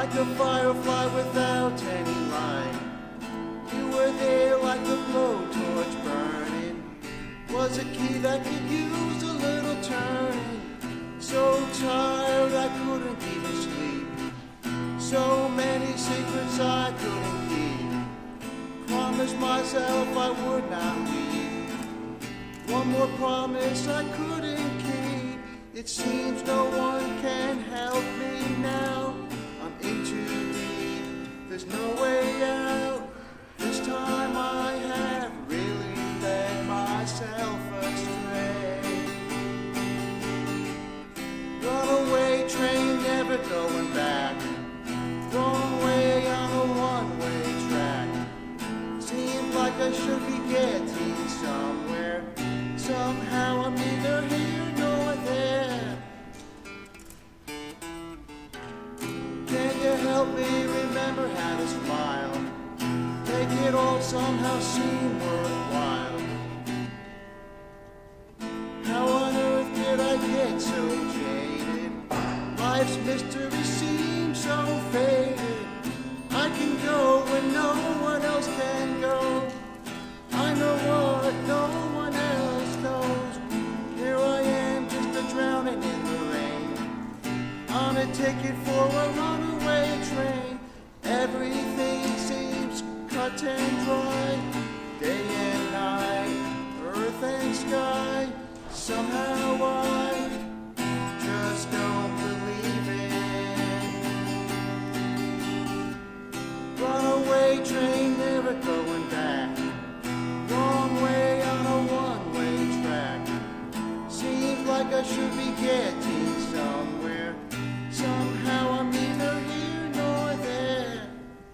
like a firefly without any light. You were there like a blowtorch burning, was a key that could use a little turning. So tired I couldn't even sleep, so many secrets I couldn't keep. Promised myself I would not leave, one more promise I couldn't keep. It seems no one can help me now, I'm in too deep, there's no way out. This time I have really led myself astray. Runaway train, never going back, wrong way on a one-way track. Seems like I should be getting somewhere, somehow I'm neither here nor there. Can you help me remember how to smile, make it all somehow seem worthwhile? How on earth did I get so jaded? Life's mystery seems so faded. I can go when no one else can go. I know what no one else knows. Here I am, just a drowning in the rain, on a ticket for a runaway train. Everything seems cut and dry, day and night, earth and sky. Somehow I just don't believe it. Runaway train, never going back, wrong way on a one-way track. Seems like I should be getting somewhere, somehow I'm neither here nor there.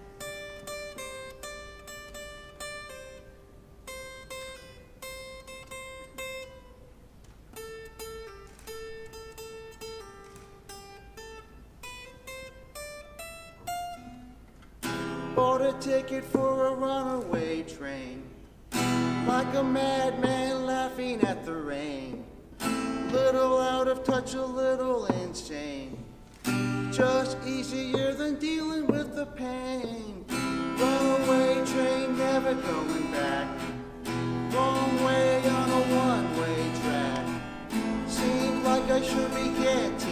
Bought a ticket for a runaway train, like a madman laughing at the rain. Little out of touch, a little insane, just easier than dealing with the pain. Runaway train, never going back, wrong way on a one-way track. Seems like I should be getting